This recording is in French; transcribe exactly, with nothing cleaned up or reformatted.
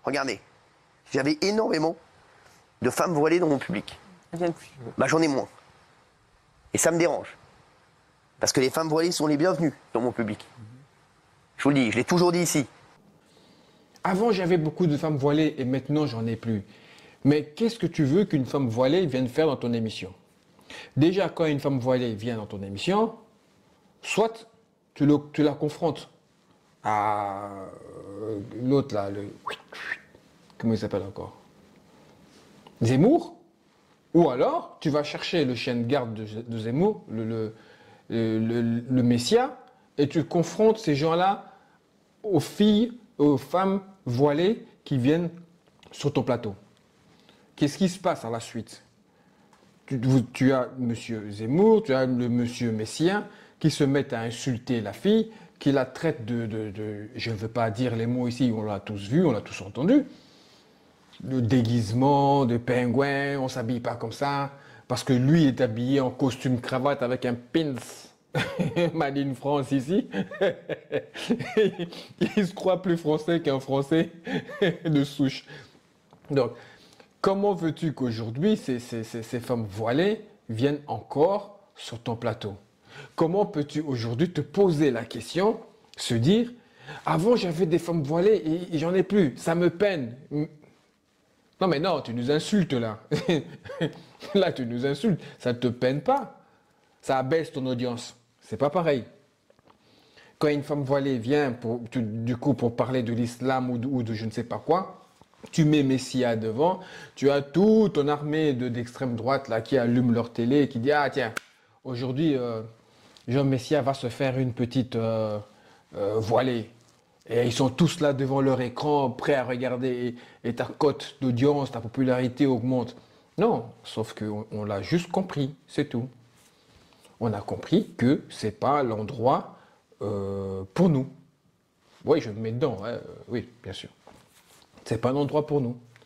regardez, j'avais énormément de femmes voilées dans mon public. Bah, j'en ai moins. Et ça me dérange. Parce que les femmes voilées sont les bienvenues dans mon public. Je vous le dis, je l'ai toujours dit ici. Avant, j'avais beaucoup de femmes voilées et maintenant, j'en ai plus. Mais qu'est-ce que tu veux qu'une femme voilée vienne faire dans ton émission? Déjà, quand une femme voilée vient dans ton émission, soit tu, le, tu la confrontes à euh, l'autre là, le... Comment il s'appelle encore? Zemmour. Ou alors, tu vas chercher le chien de garde de, de Zemmour, le, le, le, le, le Messia, et tu confrontes ces gens-là aux filles, aux femmes voilées qui viennent sur ton plateau. Qu'est-ce qui se passe à la suite? tu, tu as M. Zemmour, tu as le monsieur Messia qui se mettent à insulter la fille, qui la traite de, de, de je ne veux pas dire les mots ici, on l'a tous vu, on l'a tous entendu, de déguisement, de pingouin, on ne s'habille pas comme ça, parce que lui est habillé en costume cravate avec un pins Made in France ici. Il se croit plus français qu'un Français de souche. Donc, comment veux-tu qu'aujourd'hui ces, ces, ces, ces femmes voilées viennent encore sur ton plateau? Comment peux-tu aujourd'hui te poser la question, se dire, avant j'avais des femmes voilées et, et j'en ai plus, ça me peine. Non mais non, tu nous insultes là. Là tu nous insultes, ça ne te peine pas. Ça abaisse ton audience. C'est pas pareil. Quand une femme voilée vient pour, tu, du coup pour parler de l'islam ou, ou de je ne sais pas quoi, tu mets Messia devant, tu as toute ton armée de, d'extrême droite là qui allume leur télé et qui dit ah tiens, aujourd'hui euh, Jean Messia va se faire une petite euh, euh, voilée. Et ils sont tous là devant leur écran, prêts à regarder, et, et ta cote d'audience, ta popularité augmente. Non, sauf qu'on on, l'a juste compris, c'est tout. On a compris que c'est pas l'endroit euh, pour nous. Oui, je me mets dedans, hein, oui, bien sûr. C'est pas un endroit pour nous.